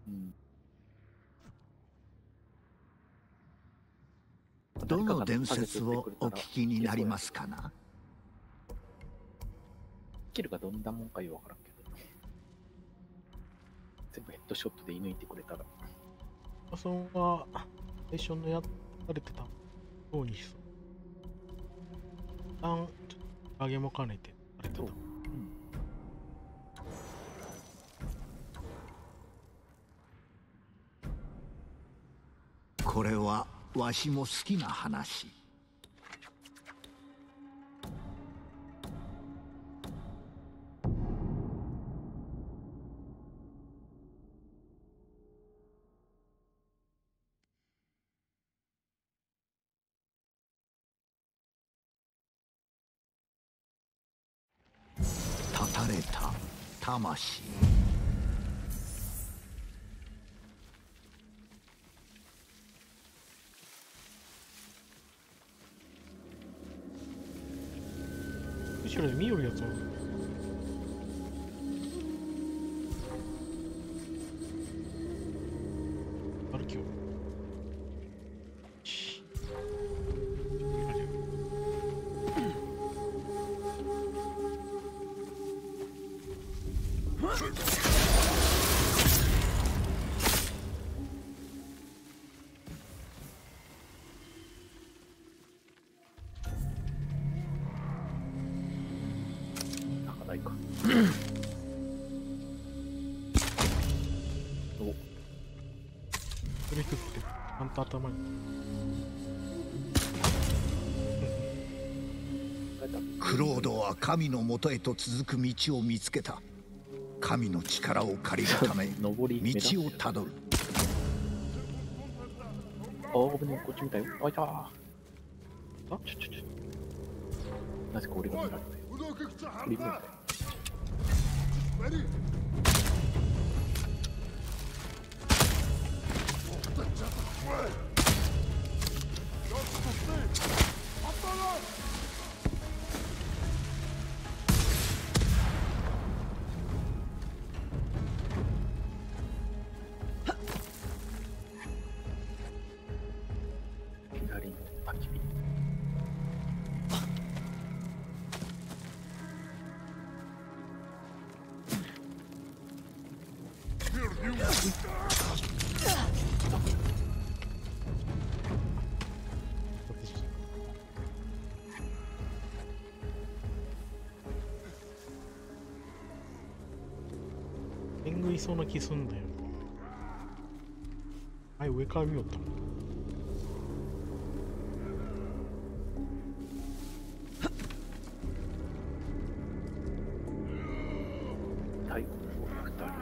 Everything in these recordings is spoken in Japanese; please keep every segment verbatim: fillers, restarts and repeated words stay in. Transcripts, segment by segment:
うん。 どの伝説をお聞きになりますかな。 スキルがどんなもんかよくわからんけど。全部ヘッドショットで射抜いてくれたら。 パソンは最初のやられてたようにそう。一旦ちょっと上げも兼ねてされてた。 これはわしも好きな話。断たれた魂。 後ろで見よるやつは歩きよる。それ一つってあんた頭にクロードは神のもとへと続く道を見つけた。神の力を借りるため道をたどる。 あ、ごめんね、こっち見たよ。あ、いたー。あ、ちょちょちょ。なぜか俺が見られない。振り向いたよ。左の焚き火。 天狗いそうな気すんだよ。はい、上から見よったもん。 はい、ふたり。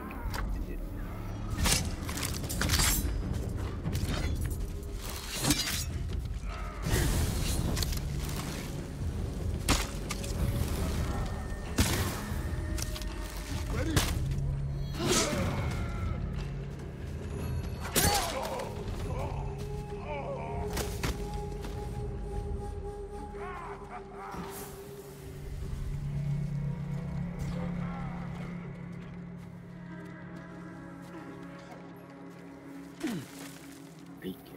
でいけ。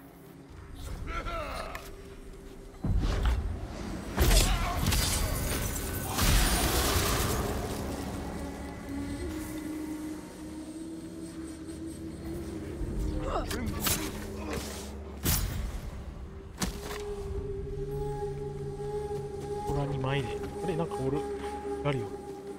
空に前で。あれ、なんかおる。あるよ。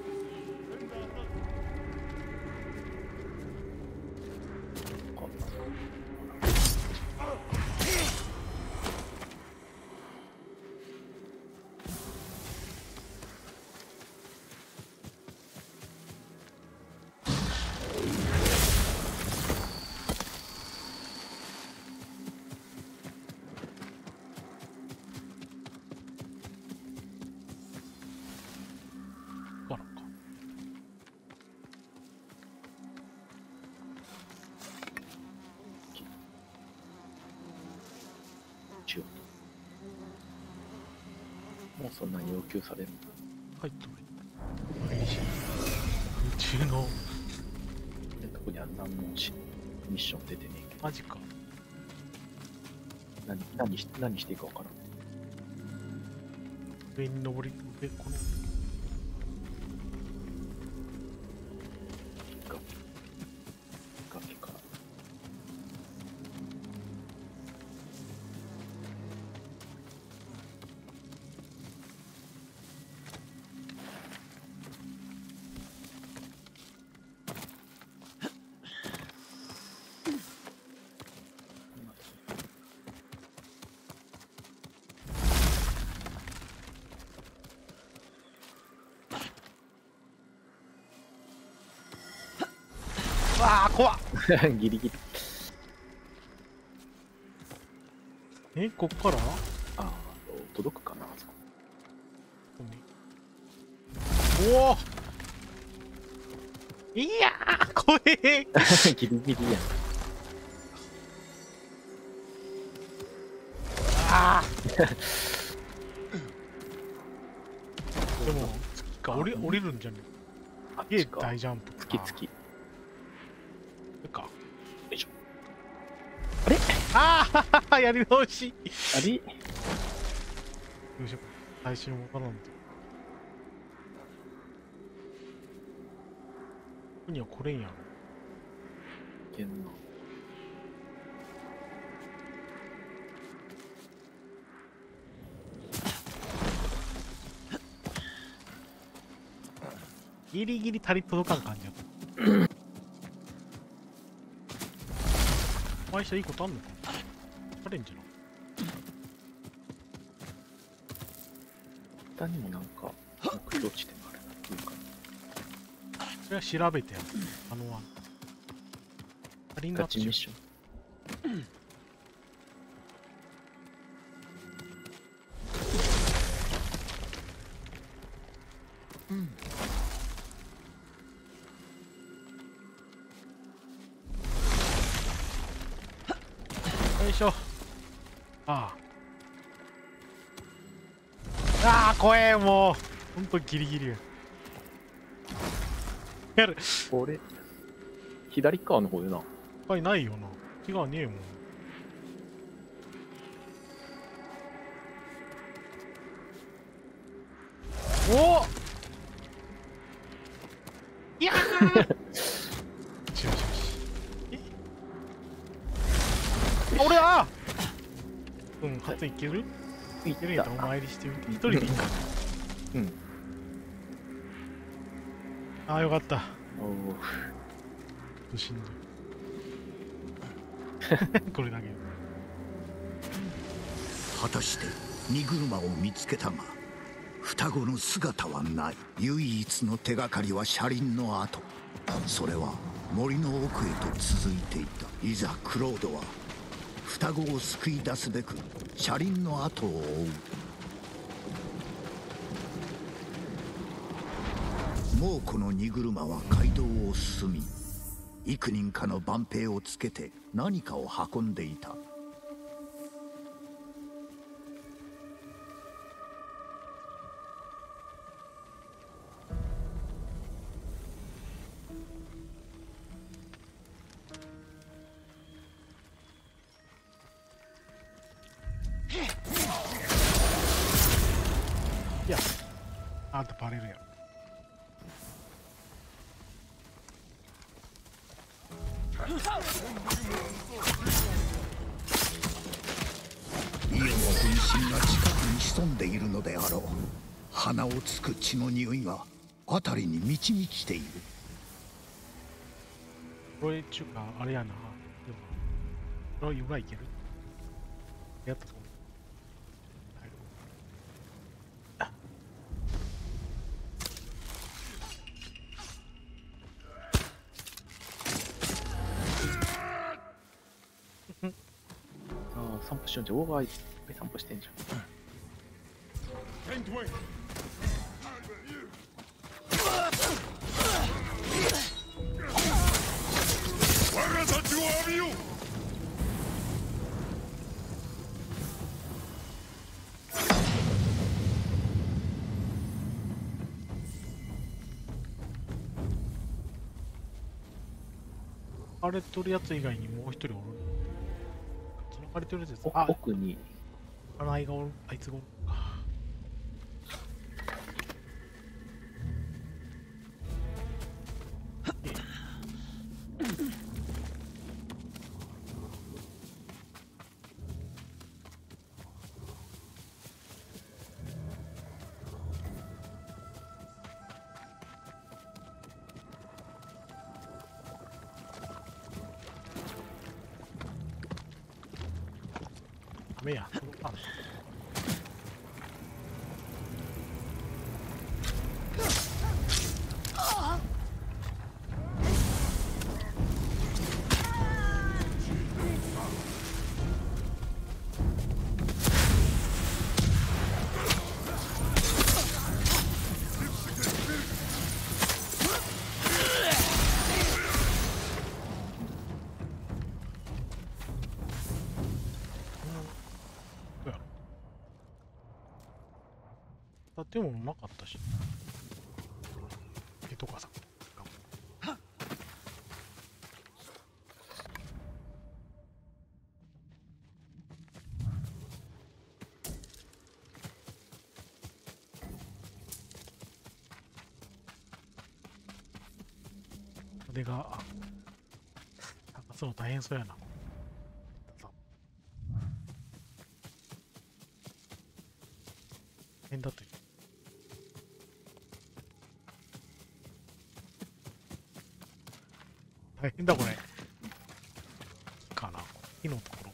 からか。 しようと。もうそんなに要求されるの？ 入っとる。毎日。宇宙の。 で、特にあんなもんし。 ミッション出てねえけど。 マジか。 何、何し、何していいかわからん。 上に登り、上、この。 崖。崖から。 わあ、怖っ。 ギリギリ。 え、こっからああ、届くかな、あそこ。 おおいやー、怖えギリギリやん。 あーでも、月か、降り、降りるんじゃねえ。え、 あっちか。 大ジャンプ。 月月。 か。 よいしょ。 ああやり直し。 あれよいしょ。最初に戻らんと。ここには来れんやろ。 いけんな。 ギリギリ足り届かん感じやった。お前したいいことあんのかな。チャレンジな。 下にもなんか目標地点があるっていうか。 それは調べてやる。あの、足りんなガっちゅうチミッション。 よいしょ。ああ。ああ、怖え、もう。ほんとギリギリや。やる。 これ、左側の方でな。 他にないよな。違うねえもん。おおいやーよしよしよし。えあ俺だうん、初いけるいいけるんやったらお参りしてみて。一人でいいか。 うん。 ああ、よかった。 おお。 ちょっとしんどい。これだけ。 果たして荷車を見つけたが双子の姿はない。唯一の手がかりは車輪の跡。それは森の奥へと続いていた。いざクロードは双子を救い出すべく車輪の跡を追う。もうこの荷車は街道を進み幾人かの万兵をつけて何かを運んでいた。 いや、あんたバレるやろ。 イオンの分身が近くに潜んでいるのであろう。鼻をつく血の匂いが辺りに満ち満ちている。 これちゅうか、あれやな。でも、これは裏いけるやったと思う。 ああ、散歩しよんじゃん。オーバーいっぱい散歩してんじゃん。 我が幸を浴びよう。 かれとるやつ以外にもう一人おる。つながれてるやつです。 おあ、 奥にあのあいがおる、あいつがおるか。ダメや。あ、建物なかったし。えとかさ。風が探すの大変そうやな。変だという。大変だこれ。かな。火のところ。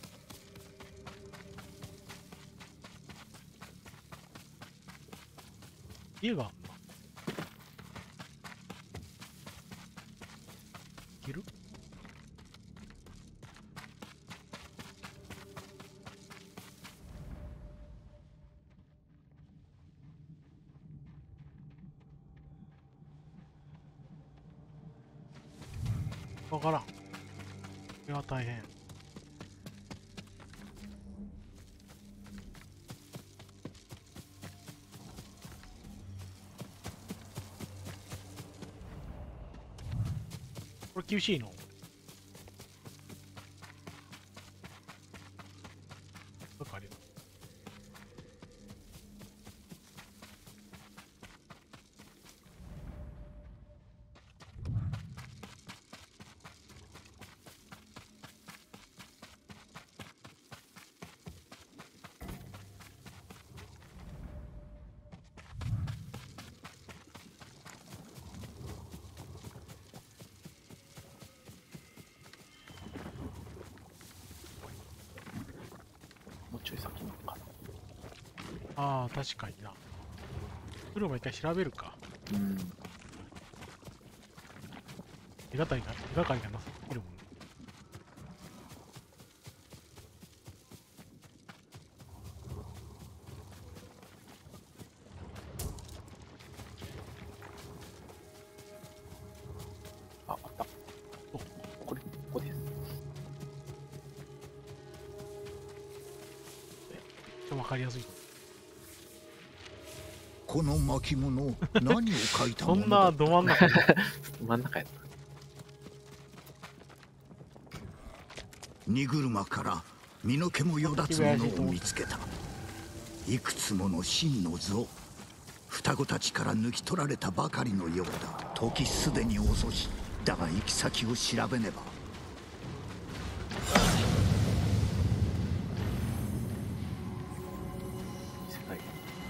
家があんな。いける？わからん。これは大変。これ厳しいの？わかるよ。 もうちょい先なのかな。 ああ、確かにな。それも一回調べるか。 うん。 手がかりが、手がかりがなさすぎるもんね。 あ、あった。お、これ、ここです。 わかりやすい。 この巻物、何を書いたそものだんなど真ん中に。 真ん中やった。 荷車から身の毛もよだつものを見つけた。いくつもの真の像、双子たちから抜き取られたばかりのようだ。時すでに遅し、だが行き先を調べねば。 世界。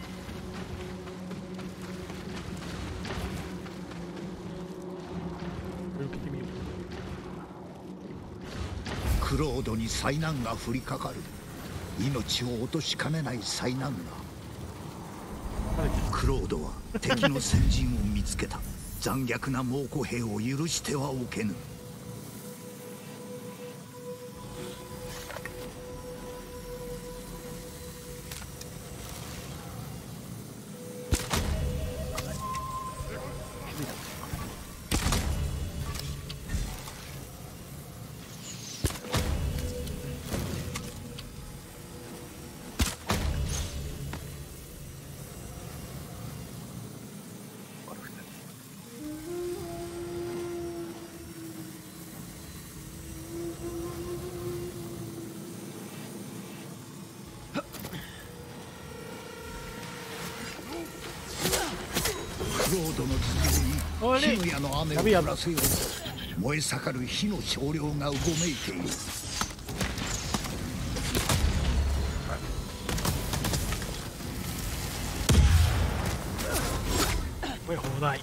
受けてみよう。 クロードに災難が降りかかる。命を落としかねない災難が。クロードは敵の先陣を見つけた。残虐な猛虎兵を許してはおけぬ。 ドの頭上に火の矢の雨を降らせようと燃え盛る火の少量がうごめいている。 これ放題。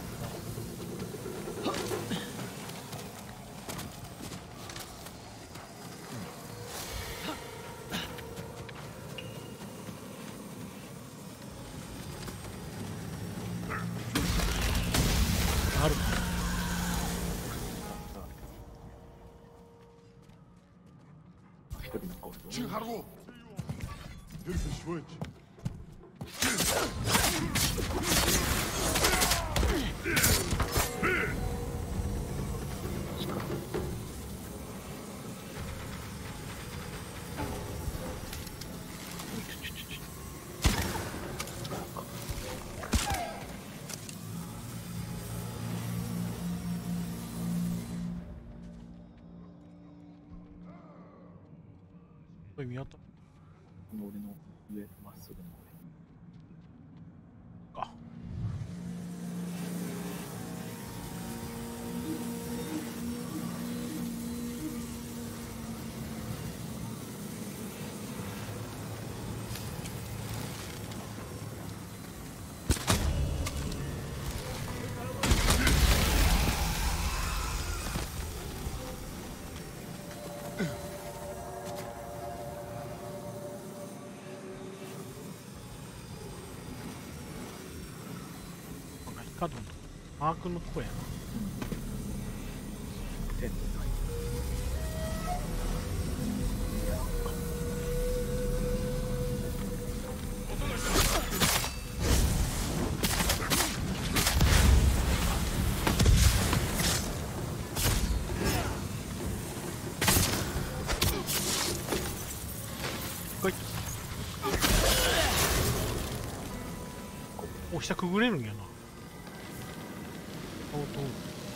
ある。 一人なんかおるぞ。 Чехару! Hilfe schuld! これ見当たるこの俺の上、まっすぐのか。カードのマークのとこやな。 手のない。 こい。お、下くぐれるんやな。おっと。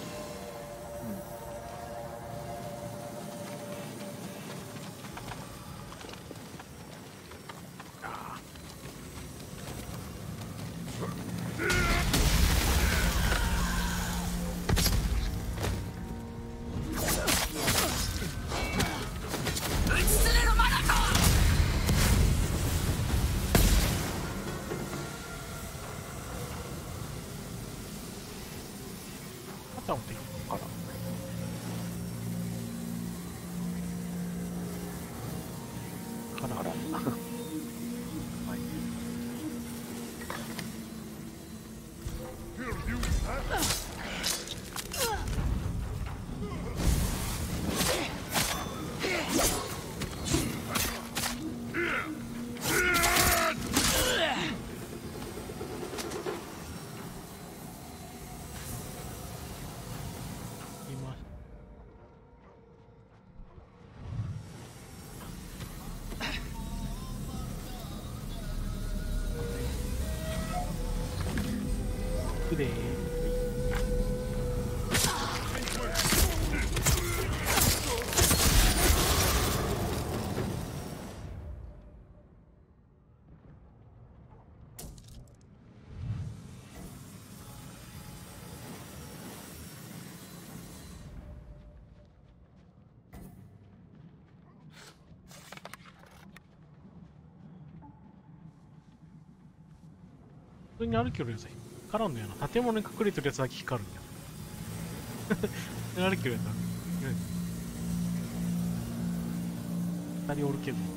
タオンでいいのかな。からから。はい。で普通に歩きよるやつ光るんだよな。建物に隠れてるやつだけ光るんや。歩きよるやつだ。二人おるけど。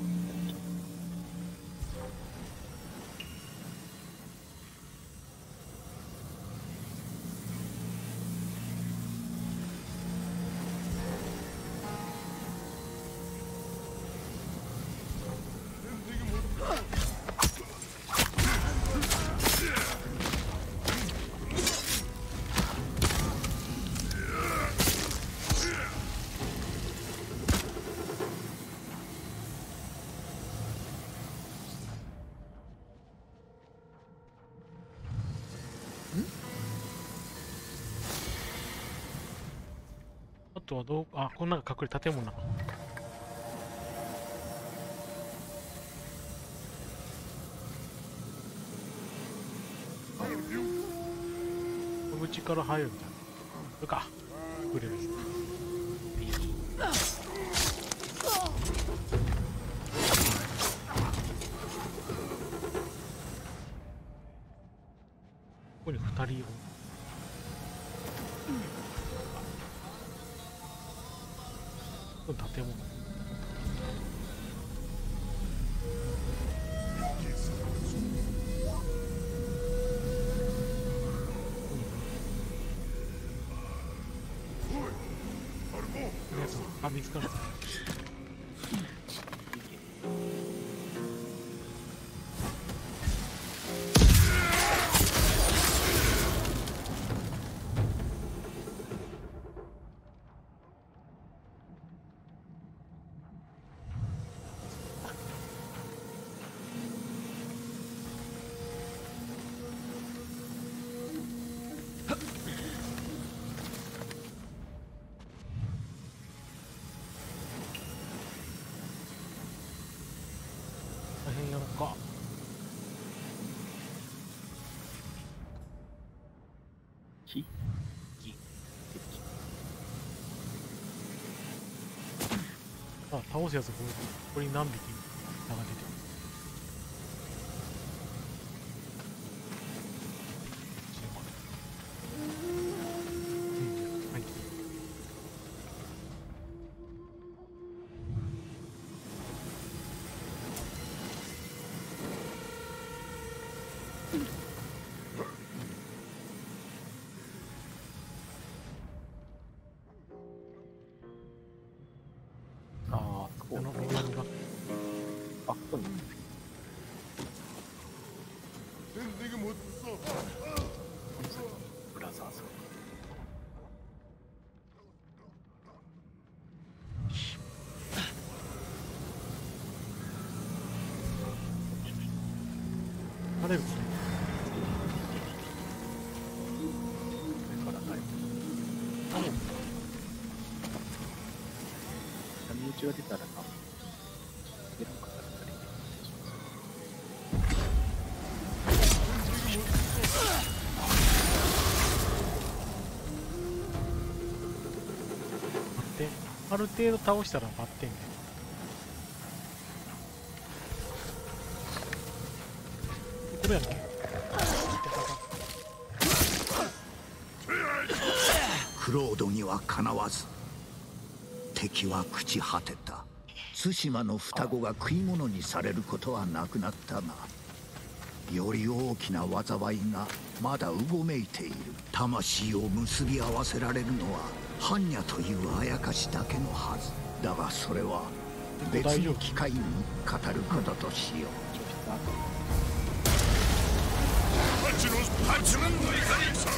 あとはどう、あ、こんなんか隠れ建物なの。 口から入るみたいな。それか。くれる。ここに二人を。この建物。あ、見つからない。大変やろか。 木木あ、倒すやつこれ、ここに何匹名が出てる。うん、はい。 ああ、そうあの、 だ。 ローラルが。 あ、そうね。 내가 못 써. ブラザーズ。 あれるこれ。 これからない。波打ちが出たらな。出るかったら足りない。 で、ある程度倒したらバッテンで。これやんけ。 クロードにはかなわず敵は朽ち果てた。対馬の双子が食い物にされることはなくなったが、より大きな災いがまだうごめいている。魂を結び合わせられるのは般若というあやかしだけのはずだが、それは別の機会に語ることとしよう。 파치노스 파치는 너희가 있어.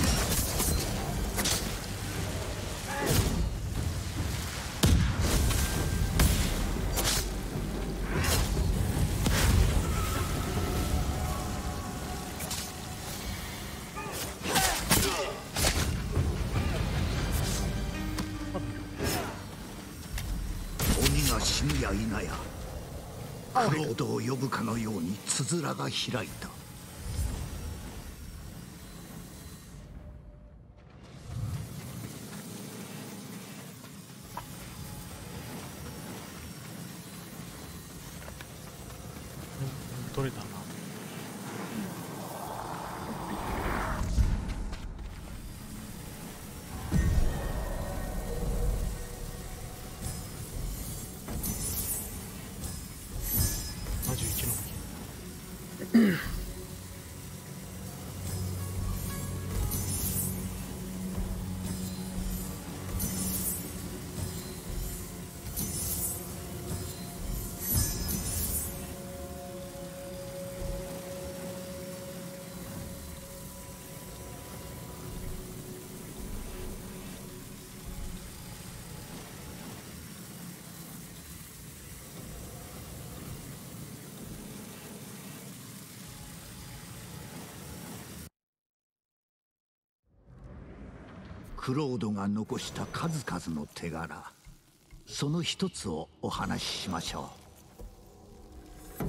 鬼が死ぬや否やクロードを呼ぶかのようにつづらが開いた。 取れたな。ななじゅういちの武器。 クロードが残した数々の手柄、その一つをお話ししましょう。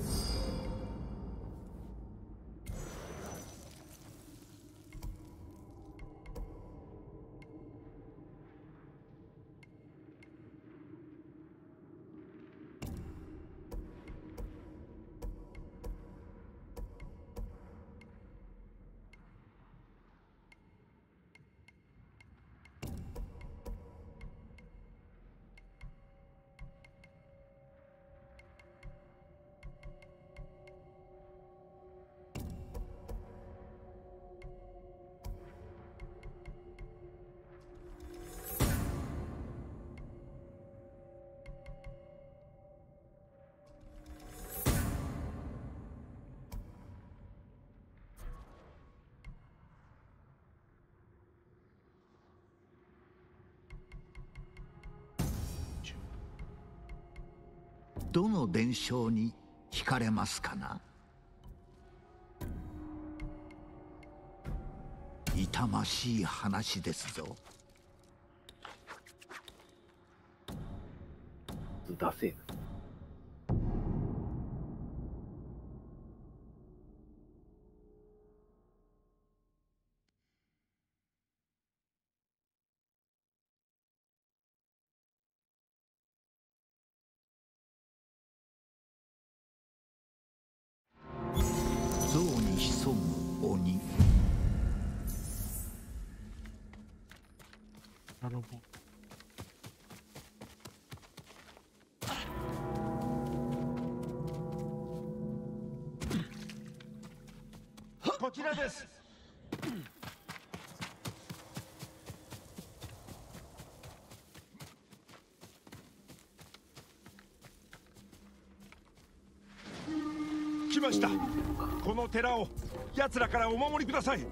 どの伝承に惹かれますかな。痛ましい話ですぞ。 ダセえな。 象に潜む鬼。 なるほど。 こちらです。来ました。この寺を奴らからお守りください。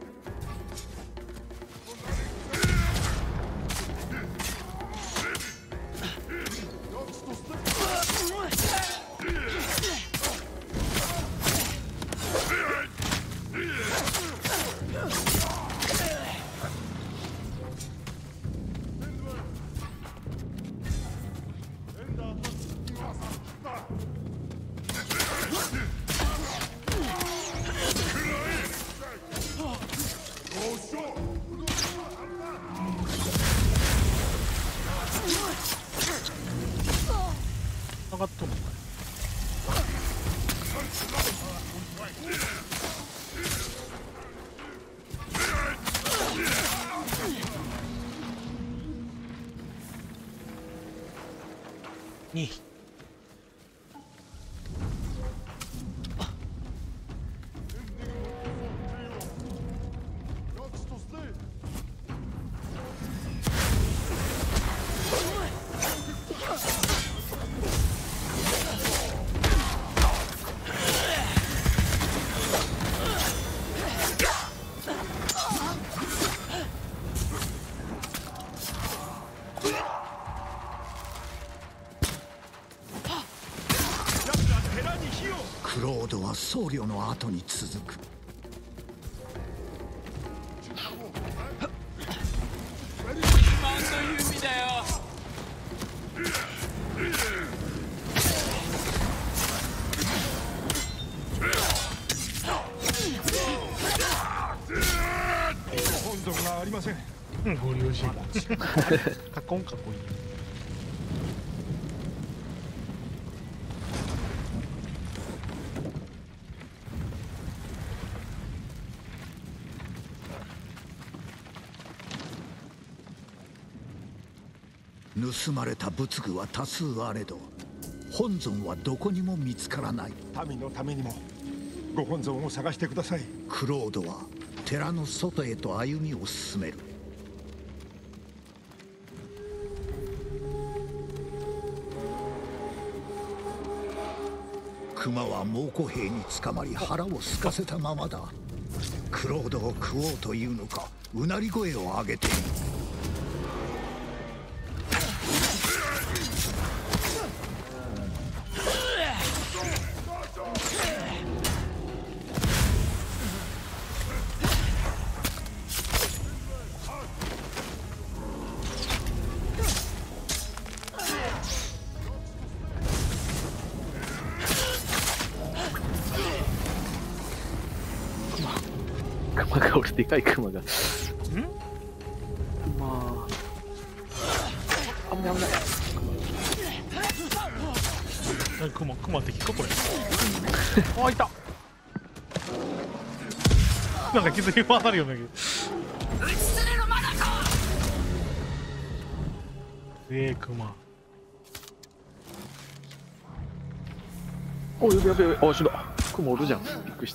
上がっとんのかいにクロードは僧侶の後に続く。 何という意味だよ。 本尊がありません。 うんご利用しいカコンカコンいい。 盗まれた仏具は多数あれど本尊はどこにも見つからない。 民のためにもご本尊を探してください。 クロードは寺の外へと歩みを進める。熊は猛虎兵に捕まり腹を空かせたままだ。クロードを食おうというのかうなり声を上げている。 熊が俺でかい熊が。ん？熊。あ危ない危ない。 何クマクマ敵かこれ。あいた。なんか気づき回さるようなけど。ええクマ。 おやべやべやべ。あ死んだ。熊おるじゃん。びっくりした。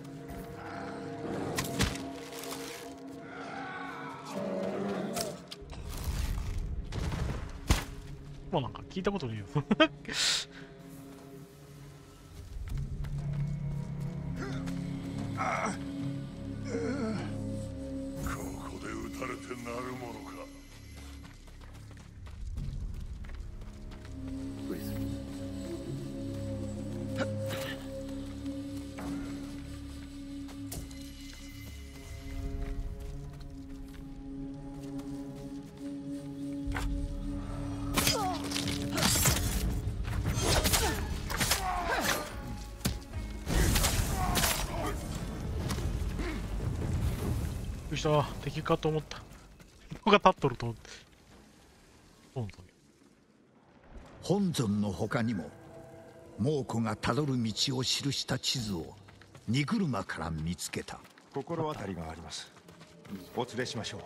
もうなんか聞いたことないよ。 ここで撃たれてなるものか。 びっくりする。 した敵かと思った。人が立っとると本尊。 本尊の他にも猛虎がたどる道を記した地図を荷車から見つけた。 心当たりがあります。お連れしましょう。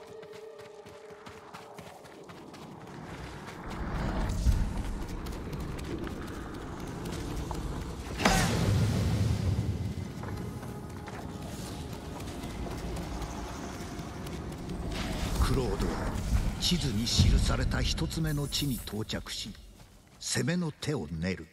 クロードは地図に記された一つ目の地に到着し、攻めの手を練る。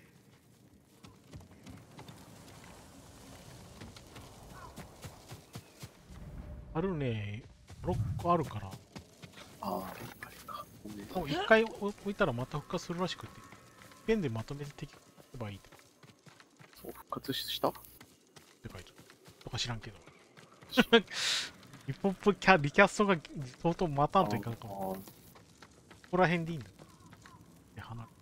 あるね、ろっこあるから。 ああ、やっぱりか。 もう一回置いたらまた復活するらしくて、ペンでまとめて敵を撃てばいいってそう、復活した書いてある。とか知らんけど。リポップキャリキャストが相当待たんといかんかも。ここら辺でいいんだ。で、離れ。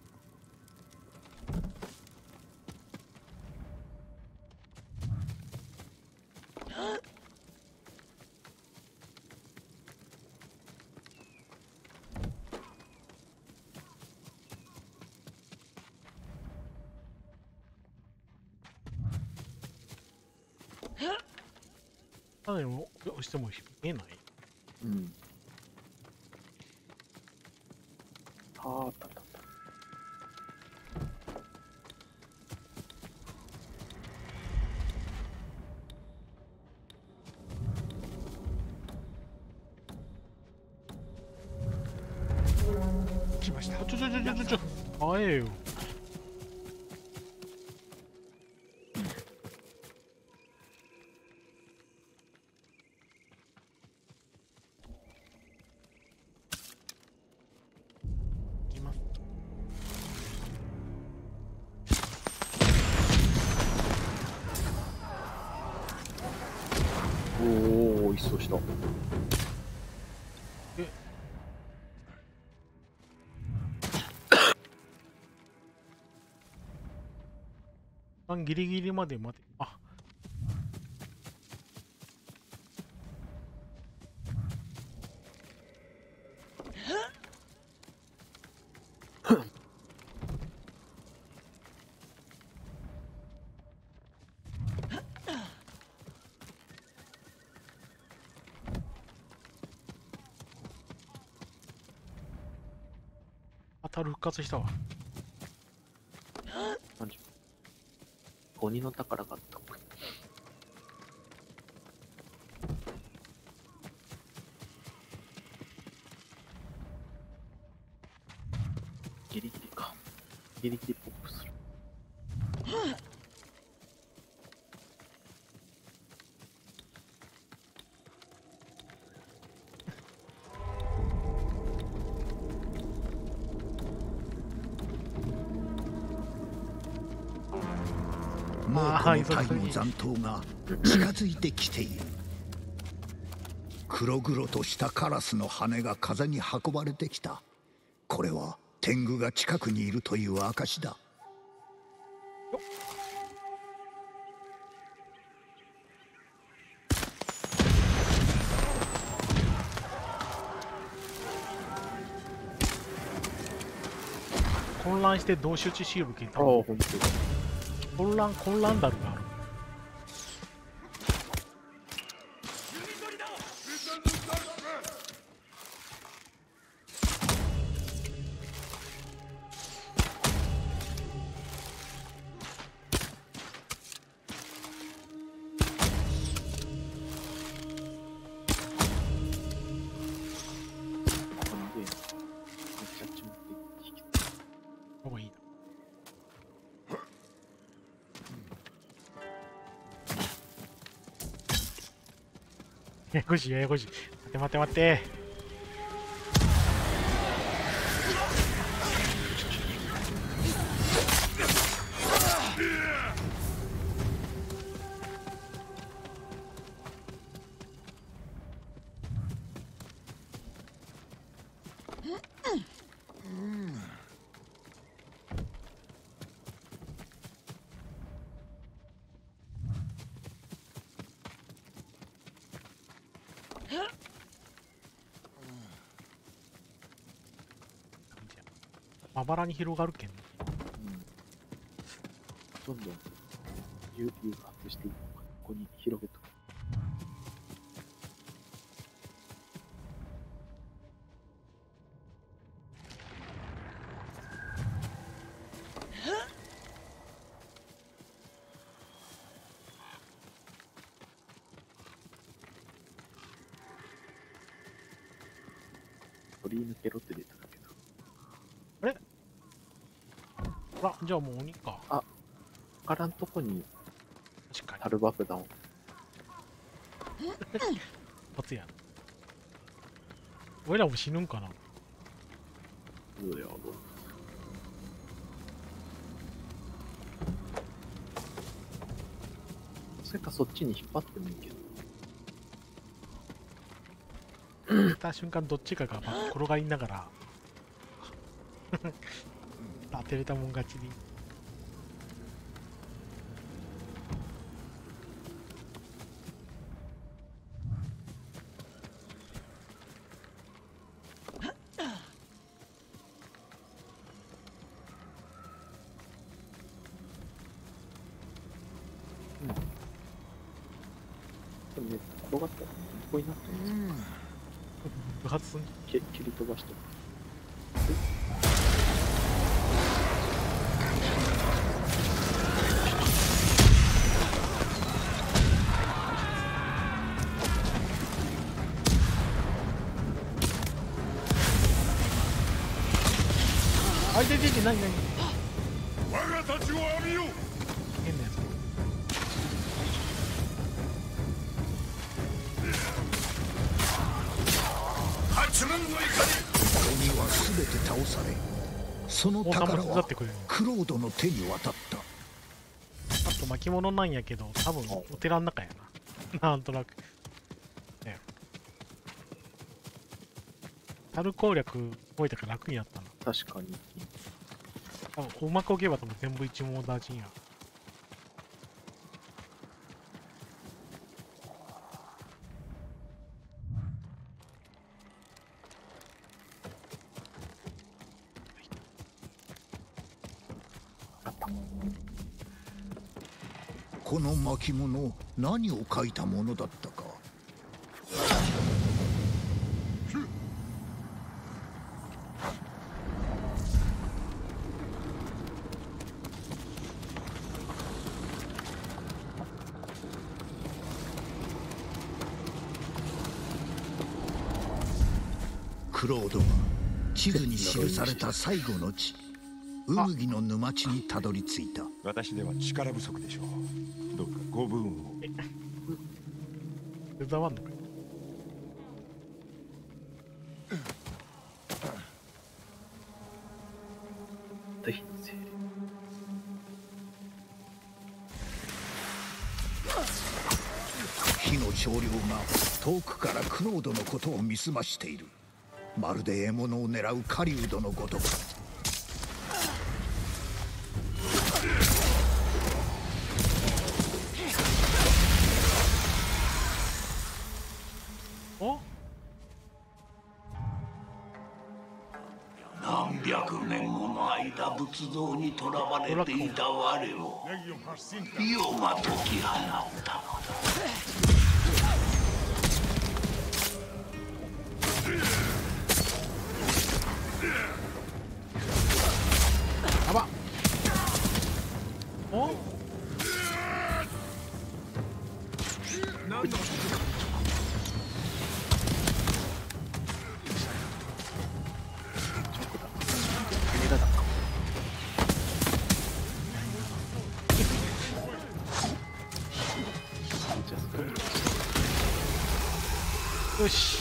何を押しても見えない。 うん。ああ、あったあったあった。 来ました。 ちょちょちょちょちょちょ、会えよ。 おお、一掃した。 えあギリギリまで待て。あ当たる復活したわ。 何鬼の宝があった。ギリギリか。ギリギリポップする。 猛虎の隊の残党が近づいてきている。黒々としたカラスの羽が風に運ばれてきた。これは天狗が近くにいるという証だ。 混乱して同士打ちシール消えた。 ああ、ほんとだ。 混乱混乱ダルがある。方がいいな。ややこしいややこしい。待って待って待って。 まばらに広がるけんね。 うん。どんどん誘誘発していくのか。ここに広げとく。取り抜けろって出ただけど。 あれあら、じゃあもう鬼か。 あ、からんとこに確かに。 樽爆弾を。 初や。俺らも死ぬんかな。 どうやろう。それかそっちに引っ張ってもいいけど。 出た瞬間どっちかがまあ転がりながら当てれたもん勝ちに。 でもね、転がったらここになってるんですよ。 部発すんけ切り飛ばしてる。 あいててて何何我がたちを浴びよう。 変なやつ。 鬼は全て倒され、その王様宝は手伝ってくれる。 クロードの手に渡った。 あと巻物なんやけど、多分お寺の中やな。なんとなく。ね。樽攻略覚えたから楽になったな。 確かに。 多分うまく置けば多分全部一網打尽や。 この巻物、何を書いたものだったか。クロードは地図に記された最後の地、ウムギの沼地にたどり着いた。 私では力不足でしょう。どうかご分を。 手伝わんのかよ。 ぜひぜひ。 火の少量が遠くからクロードのことを見すましている。まるで獲物を狙う狩人のごとく。 お何百年もの間仏像にとらわれていた我を世が解き放ったのだ。 やばっ。お羽田だ。じゃあそこによし。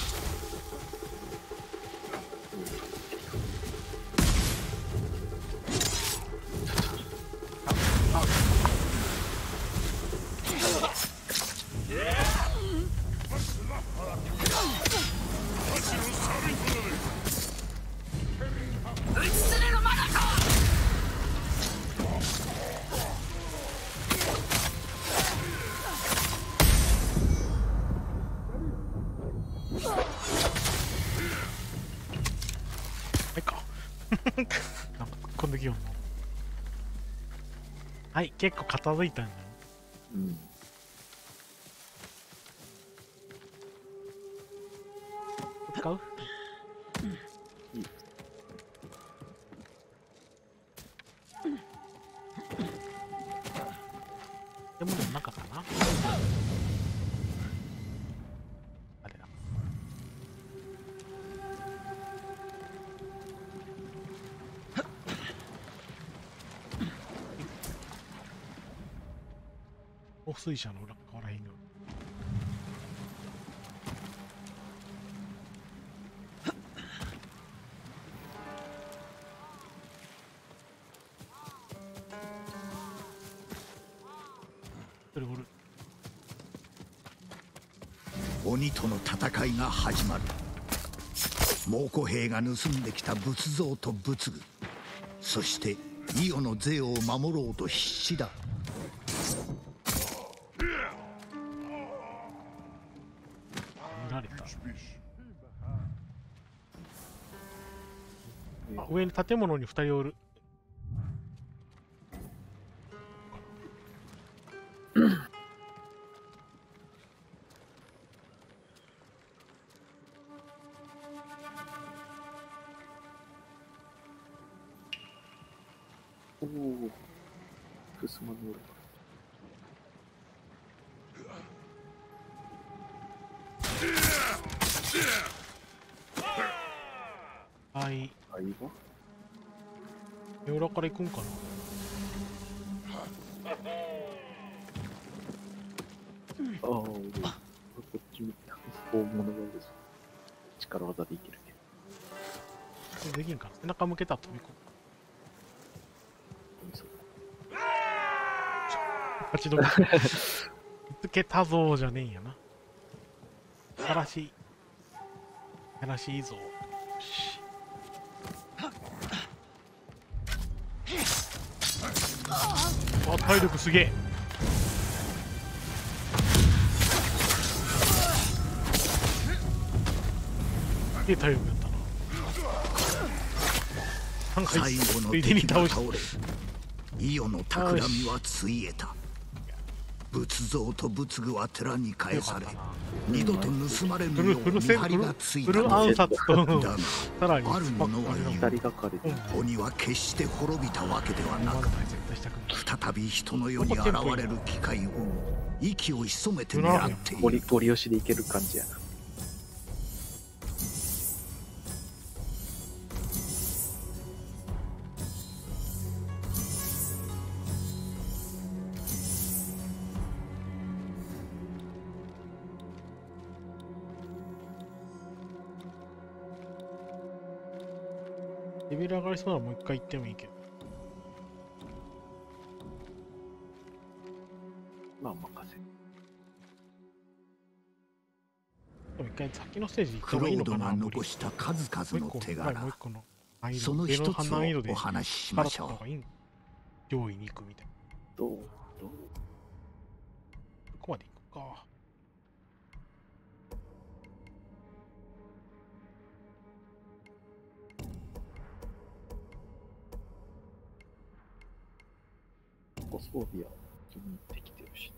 うわっ込んできよんの。はい、結構片付いたんじゃん。 うん。 使う？ いい。 でも中かな。あれだ。放水車の裏側らへんよ。 鬼との戦いが始まる。猛虎兵が盗んできた仏像と仏具、そしてイオの税を守ろうと必死だ。 見られた。あ、上に建物にふたりおる。 おお。ふすまの裏。 はい。 あ、いいわ。 裏から行くんかな。 ああ、こっち見た。大物がです。力技でいけるけど。 できんかな。背中向けたら飛び込む。勝ち止め。見つけたぞーじゃねえんやな。やらしい。やらしいぞ。よし。あ、体力すげえ。すげえ体力やったな。 最後の敵が倒れ、イオの企みはついえた。仏像と仏具は寺に返され、二度と盗まれぬよう見張りがついたのだ。だが、ある者は言う。鬼は決して滅びたわけではなく、再び人の世に現れる機会を息を潜めて狙っている。 ゴリゴリ押しでいける感じやな。 レベル上がりそうならもう一回行ってもいいけど。 まあ任せ。 でも一回先のステージ行ったクロ方がいいのかな。 ードが残した数々の手柄、 もう一個の難易度その一つを難易度でお話ししましょう。 上位に行くみたいな。 どうどうどこまで行くか。 コスモビア気に入ってきてるし。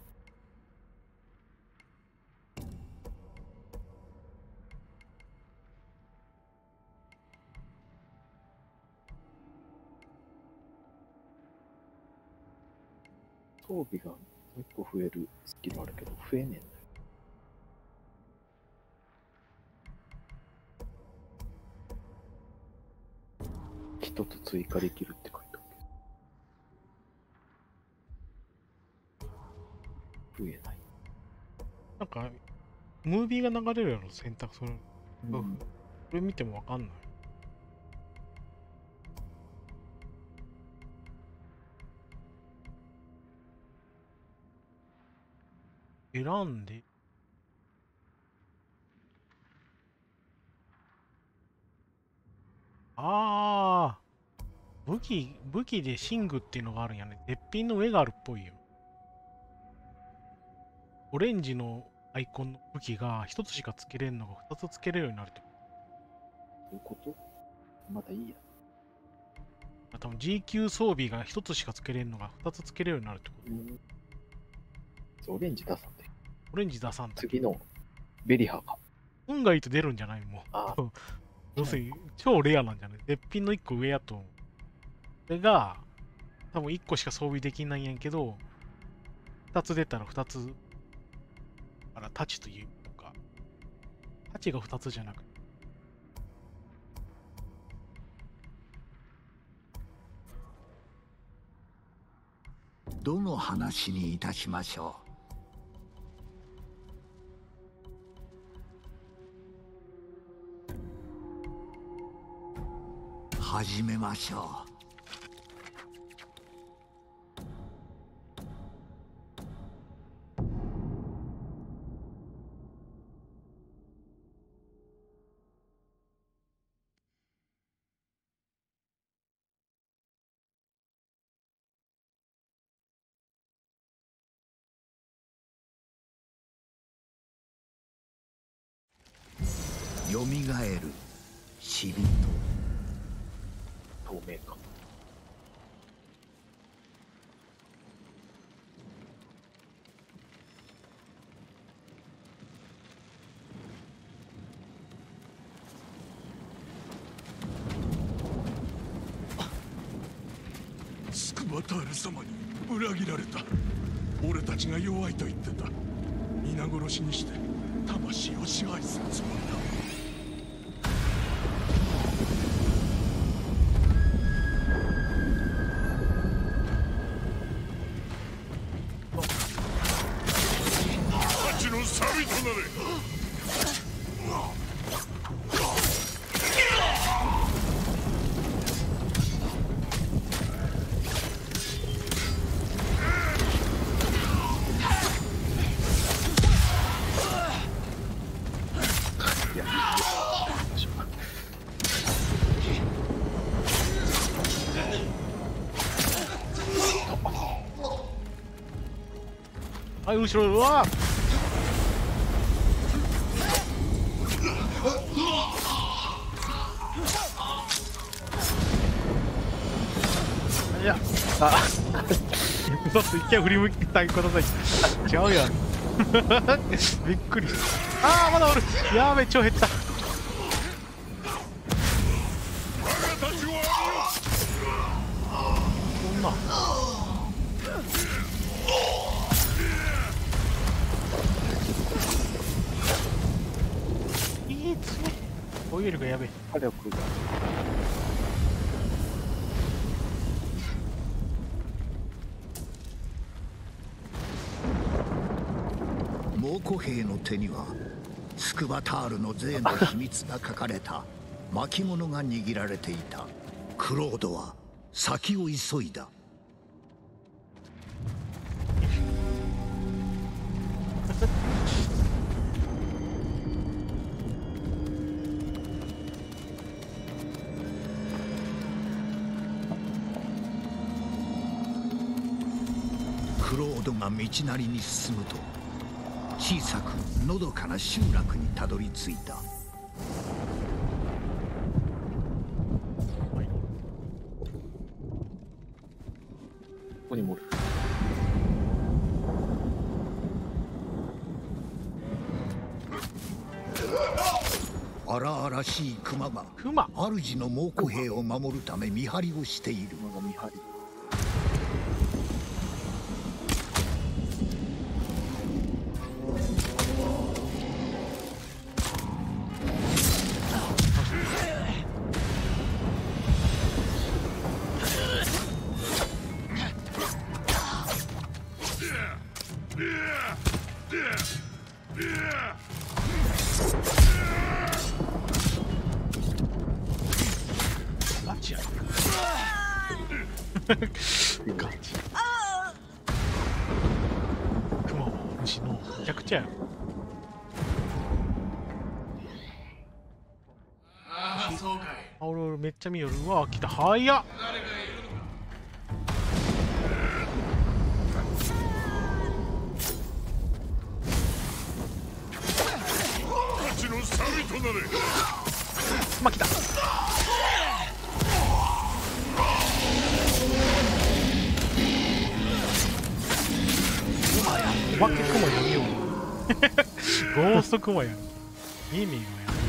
装備がもう一個増えるスキルあるけど、増えねえんだよ。一つ追加できるって書いてあるけど。増えない。 なんか、ムービーが流れるやろ、選択する。 うん、 これ見てもわかんない。選んで。ああ、武器、武器で寝具っていうのがあるんやね。絶品の上があるっぽいよ。オレンジのアイコンの武器が一つしかつけれんのが二つつけれるようになると。 どういうこと？まだいいや。 多分 ジー 級装備がひとつしかつけれるのがふたつつけれるようになるってこと。 うん、オレンジ出さんで。 オレンジ出さんと。 次のベリハか。 運がいいと出るんじゃないもう。 あ要するに超レアなんじゃない？絶品のいっこ上やと。それが多分いっこしか装備できないんやけど、ふたつ出たらふたつ、あら、太刀というか、太刀がふたつじゃなくて。 どの話にいたしましょう。始めましょう。よみがえる死人透明感。 スクバタール様に裏切られた。俺たちが弱いと言ってた。皆殺しにして魂を支配するつもりだ。 はい、後ろ、うわいや、あちょっと一回振り向きたいください。違うやん。びっくりした。ああ、まだおる。やべ、超減った。こんな。オイルがやべえ。 火力が。 猛虎兵の手にはスクバタールの税の秘密が書かれた巻物が握られていた。クロードは先を急いだ。クロードが道なりに進むと小さくのどかな集落にたどり着いた。 ここにもおる。 荒々しい熊がクマ主の猛虎兵を守るため見張りをしている。 馬が見張り。 ガチやガチクマも虫のめちゃくちゃやろ。 ああ、そうかい。 あ、俺俺めっちゃ見よる。うわ来た。早っ。 誰かいるのか。 蜂のサビとなれ。 まあ来た。 お化け雲やめよう。ゴースト雲やん。意味がや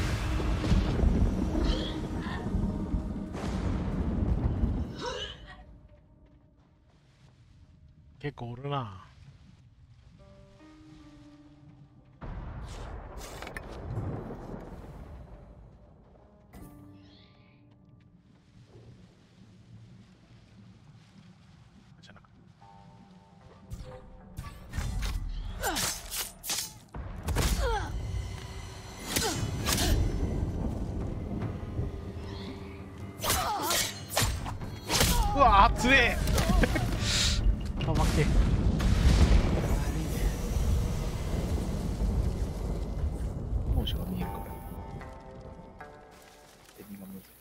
結構おるな。じゃなくてうわー強えあ、負け。 本社が見えるから手身がむずい。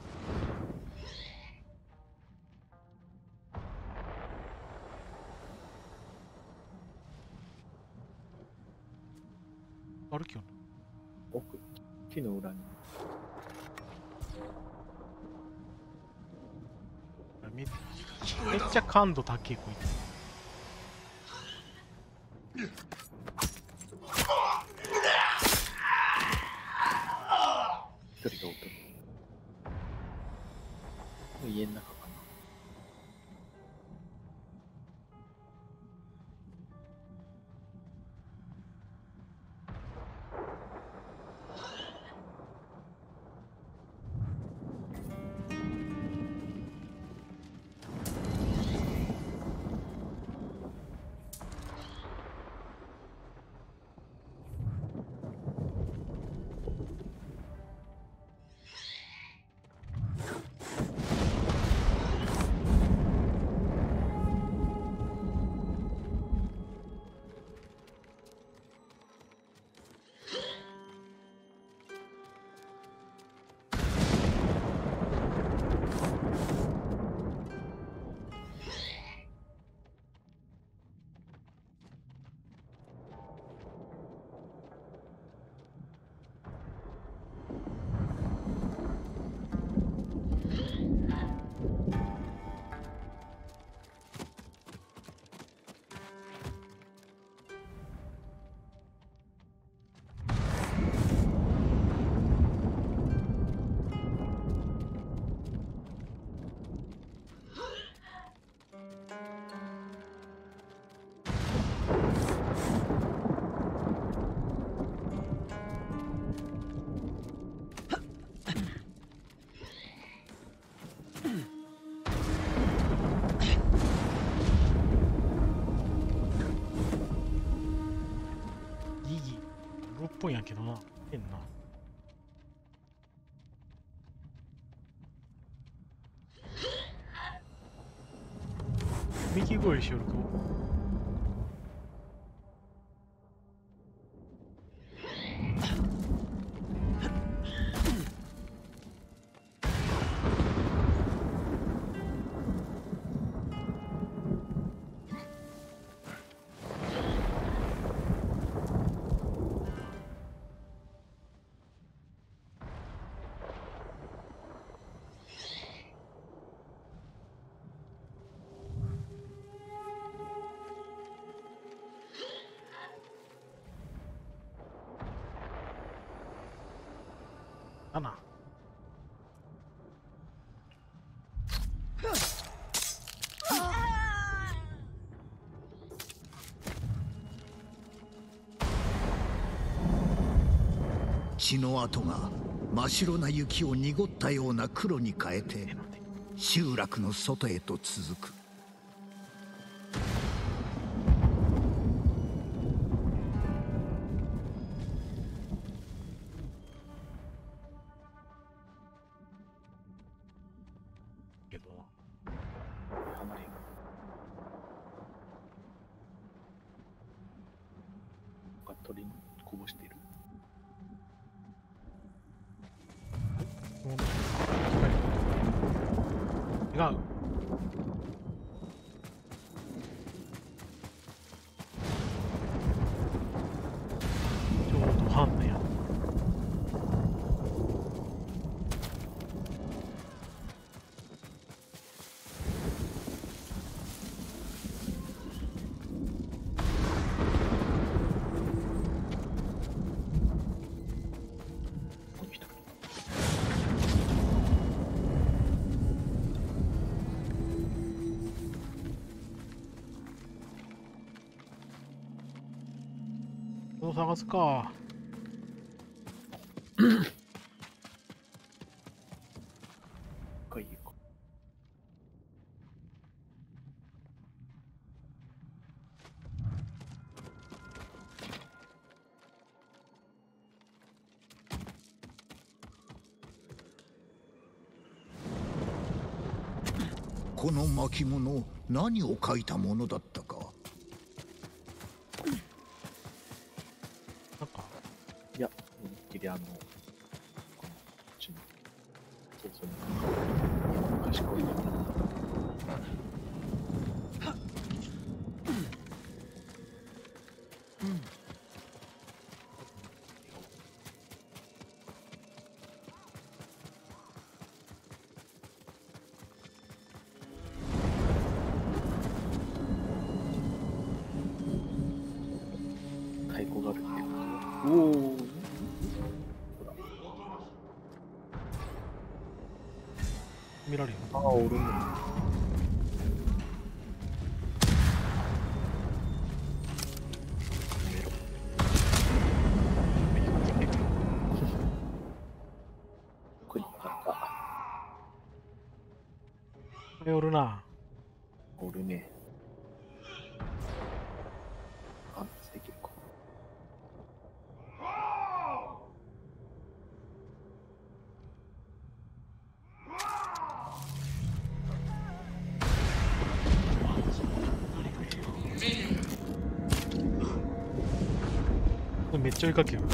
歩きよ奥、木の裏に。 な。めめっちゃ感度高いこいつ。 一人がおった。家の中かな。 っぽいんやけどな。変な。右声しよるか。だな。 血の跡が真っ白な雪を濁ったような黒に変えて集落の外へと続く。 けどあまりなんか鳥にこぼしている。 違う。ちょうどハンナや。 を探すか。 かいいか。 この巻物、何を書いたものだったか。 なんかいや、思いっきりあの、この、こっちの、そうそう、賢いな。太鼓があるっていうことは。おお。ほら。 見られる。 ああ、俺も。メロ。これなんか。 これおるな。 おるね。あ、できるか。 めっちゃ追いかける。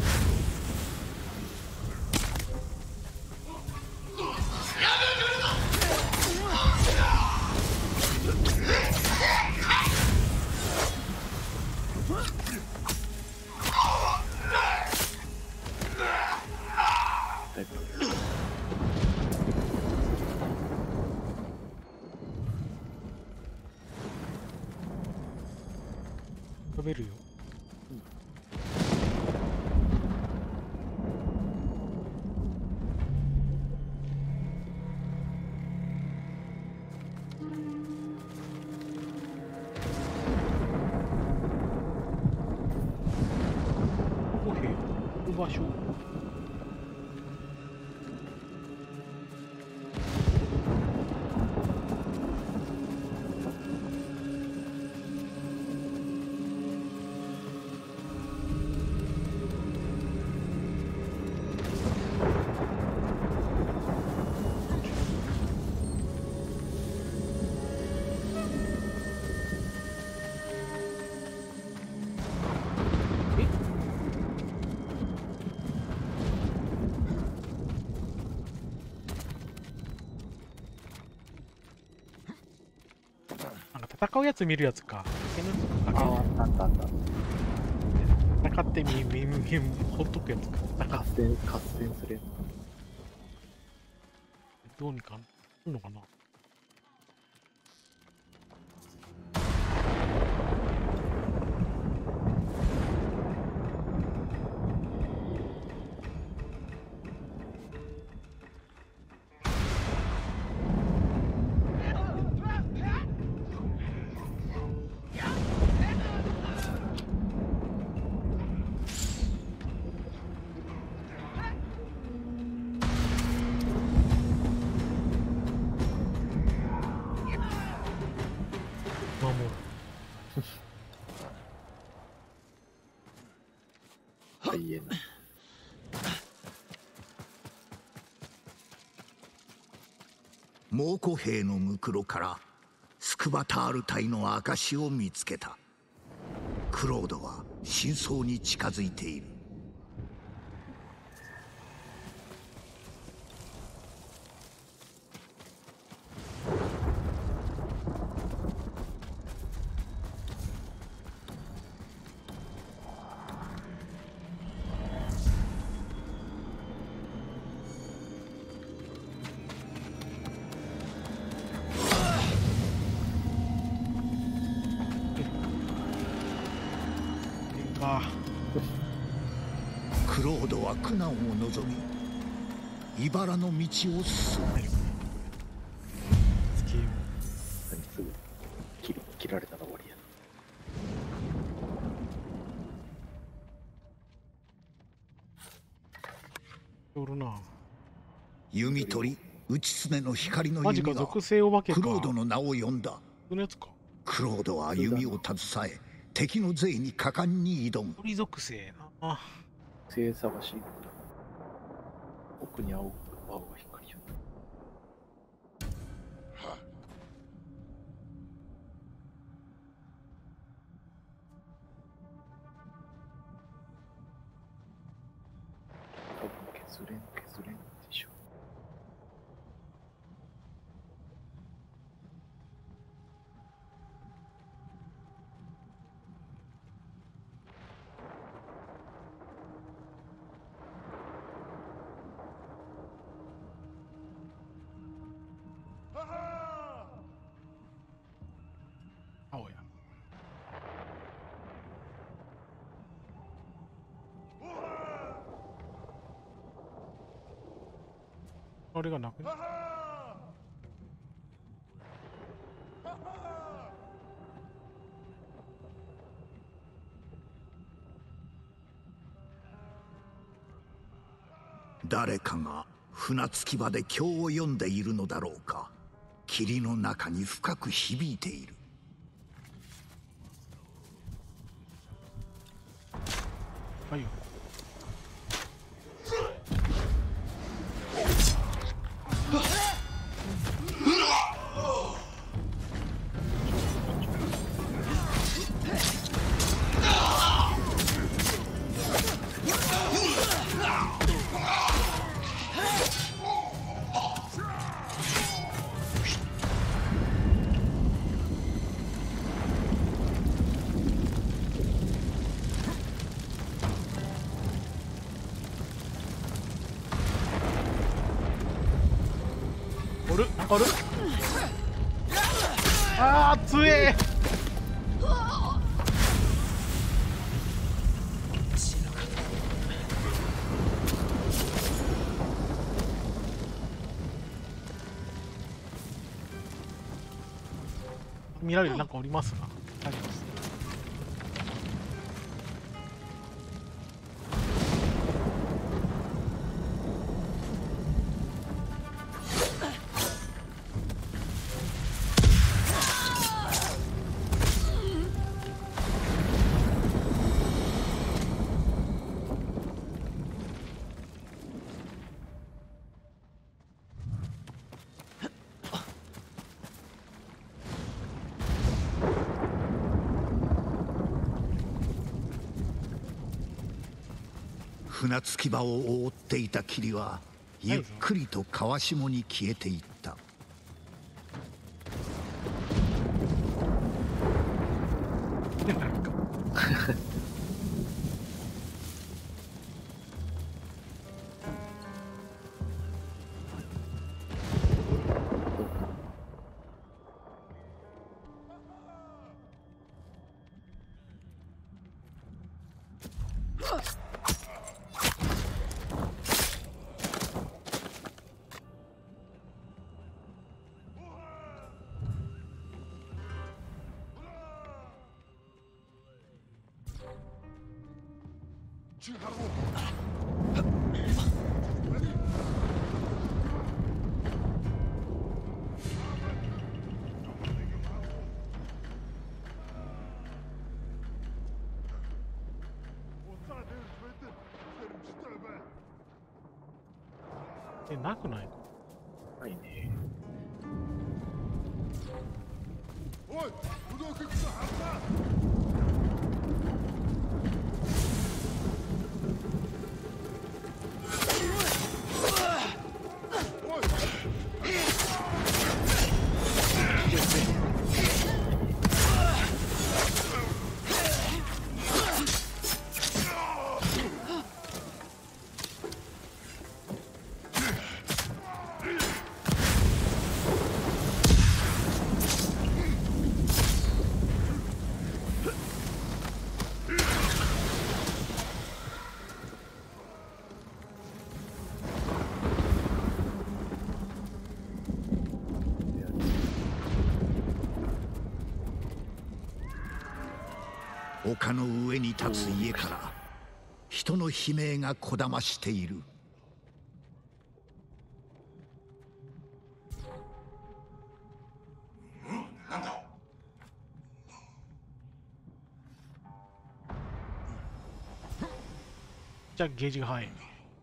食べるよ。おへ、行く場所。戦うやつ見るやつか。 ああ、あったあった。 戦ってみ、み、み、ほっとくやつか。 合戦、合戦するやどうにかすんのかな。 つ。いえない。 猛虎兵のムクロからスクバタール隊の証を見つけた。クロードは真相に近づいている。クロードは苦難を望み茨の道を進む。 スキームすぐ切り切られたら終わりや。 るな。 弓取り内常の光のマジか、 弓が属性お化けか。 クロードの名を呼んだ。 そのやつか。 クロードは弓を携え敵の勢に果敢に挑む。 鳥属性な。あ、 星探し。奥に青青が光る。多分削れん削れんでしょ。 青や。あれがなくなった。 誰かが船着き場で経を読んでいるのだろうか。霧の中に深く響いている。 はいよ。おる、なんかおる。あー、強え。見られる、なんかおりますな。大丈夫です。 船着き場を覆っていた霧はゆっくりと川下に消えていった。 なんかえ、なくないの？ ないね。 丘の上に立つ家から人の悲鳴がこだましている。 じゃあゲージが早い。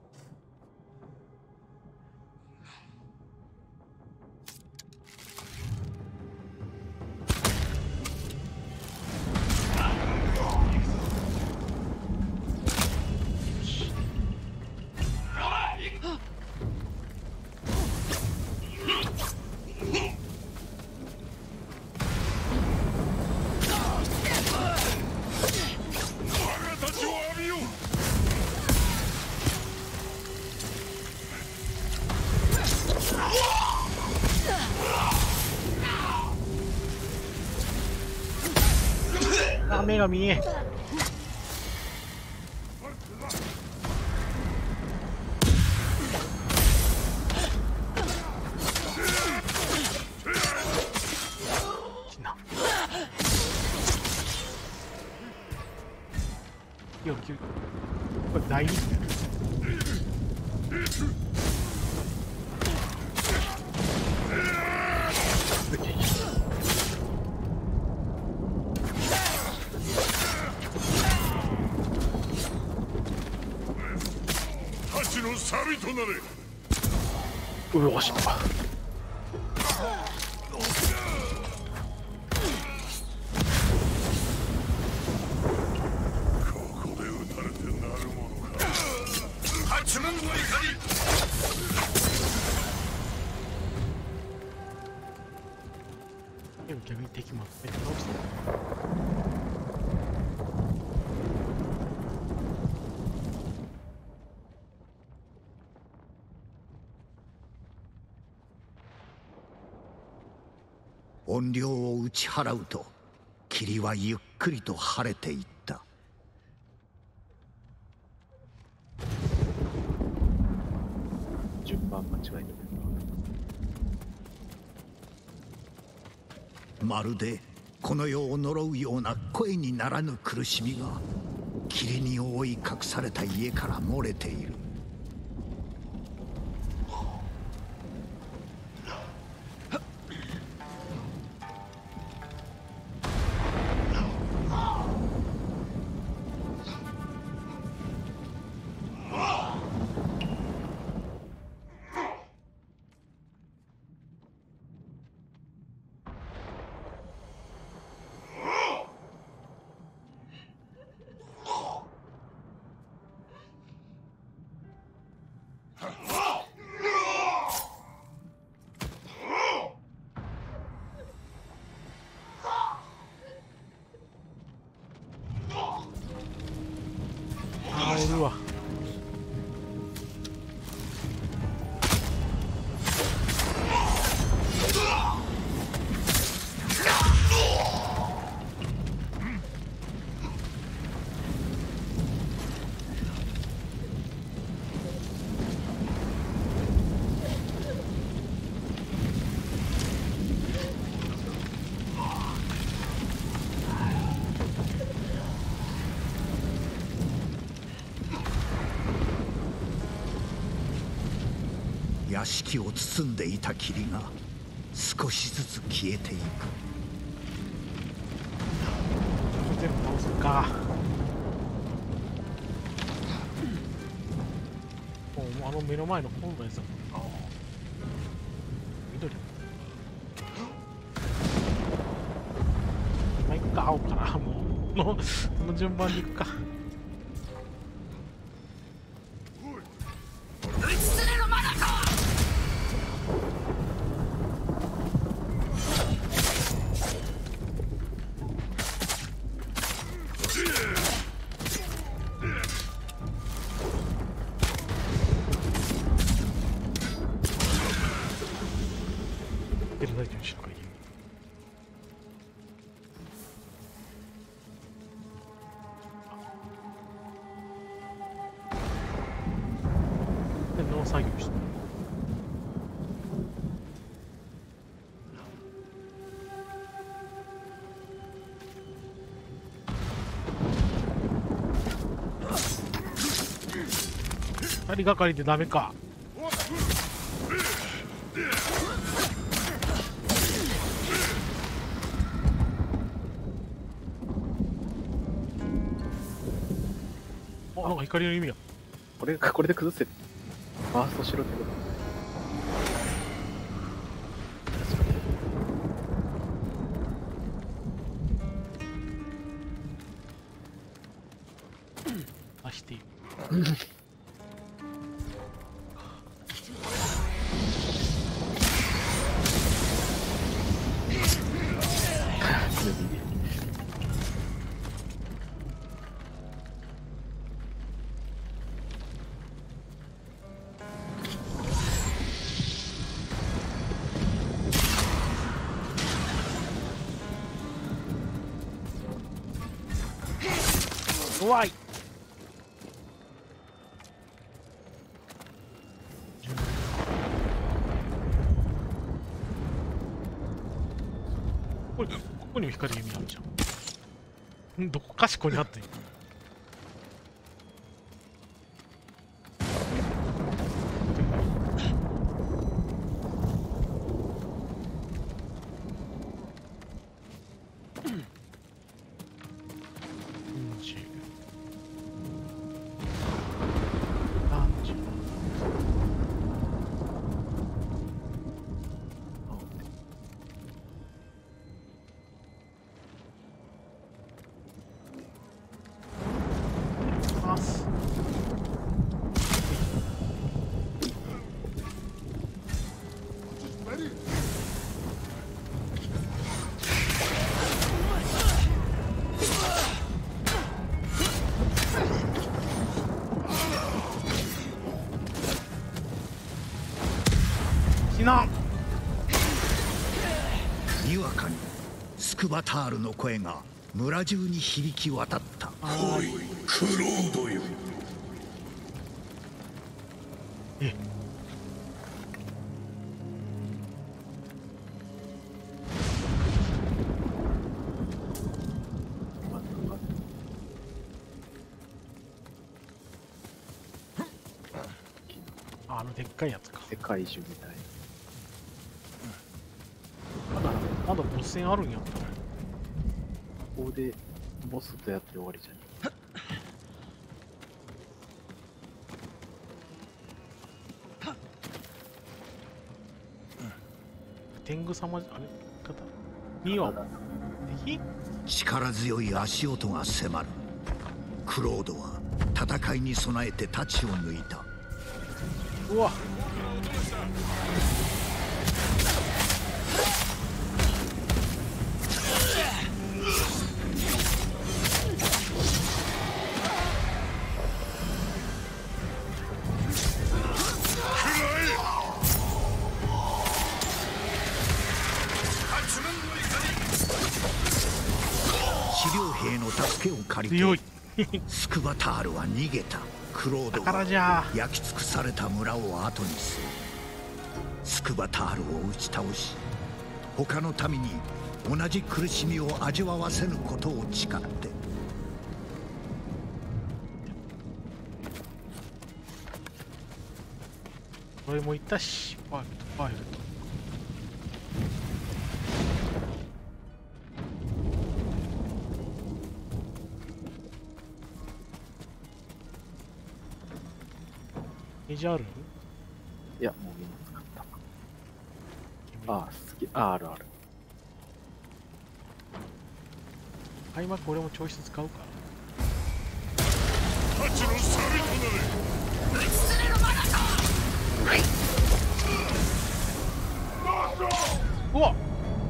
あ、目が見え。よきこれ大ヒットや。 の錆となれ。 うわしっぱ。 ここで撃たれてなるものか。八門の怒り。 でも逆に敵もめっちゃ倒してる。 怨霊を打ち払うと霧はゆっくりと晴れていった。 順番間違えてる。 まるでこの世を呪うような声にならぬ苦しみが霧に覆い隠された家から漏れている。 あー、おるわ。 屋敷を包んでいた霧が少しずつ消えていく。 全部倒すか。もうあの目の前の本のやつだもんな。緑。まあ、いっか、青かな。もうもうその順番でいくか。エルダイトにしようか。で農作業してる。二人がかりでダメか。あ、なんか光の意味だ。 これこれで崩せファーストしろってこと。確かに。 出している。怖い。これここにも光弓あるじゃん。んどこかしこにあってん。 にわかにスクバタールの声が村中に響き渡った。 おい、クロードよ。 えあのでっかいやつか。 世界中みたい。 まだまだボス戦あるんやったら。 ここでボスとやって終わりじゃね。 天狗様じゃあれ方ミオ敵力強い足音が迫る。クロードは戦いに備えて太刀を抜いた。 うわ治療兵の助けを借り強いてスクバタールは逃げた。クロード宝じゃは焼き尽くされた村を後にする。スクバタールを打ち倒し他の民に同じ苦しみを味わわせぬことを誓って。 これもいったしファイルとファイルとゲージある？ いや、もうみんな使った。ああ、好き。ああ、あるある。 開幕俺も調子使うか。 ハチのサビとなれ。 うわっ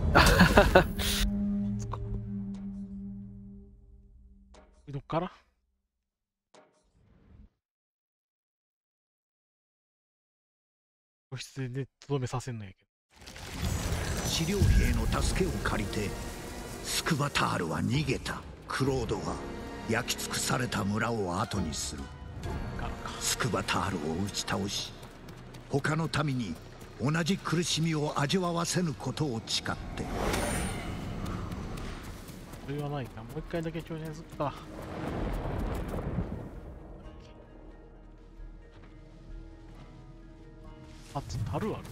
どっから個室でとどめさせんのやけど。 治療兵の助けを借りてスクバタールは逃げた。クロードは焼き尽くされた村を後にする。スクバタールを打ち倒し他の民に同じ苦しみを味わわせぬことを誓って。 それはないか。もう一回だけ挑戦するか。あつたるある。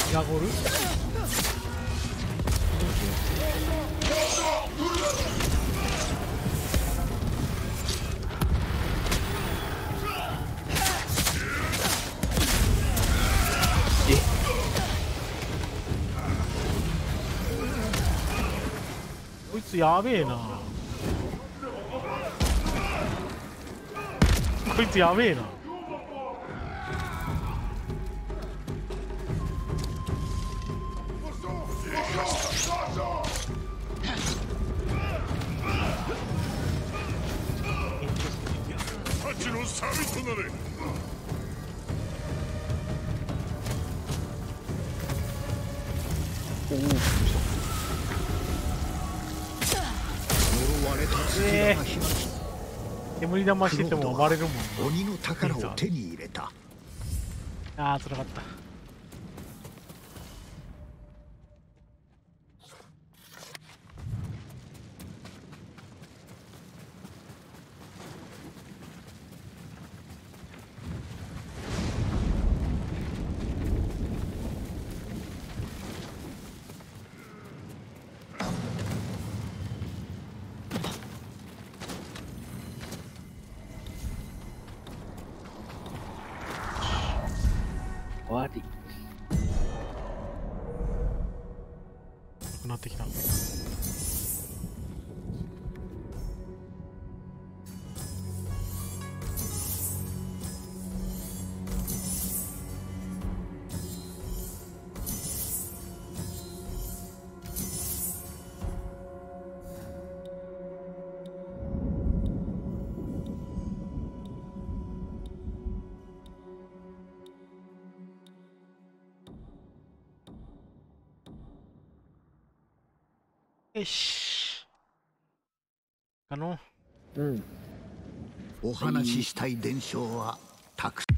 ラゴルこいつやべえな。こいつやべえな。 幸のサビとなれ。 おお、 呪われた扉が開き、 煙玉してても暴れるもんな。 鬼の宝を手に入れた。 ああ、つらかった。 終わり。 なくなってきた。よし。あの、 お話ししたい伝承はたく